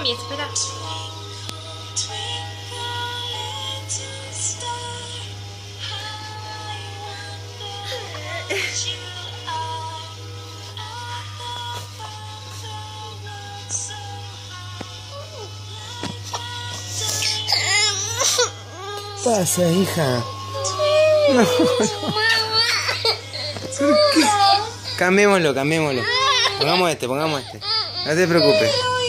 mami, espera. ¿Qué pasa, hija? No. ¿Por qué? Cambiémoslo. Pongamos este. No te preocupes.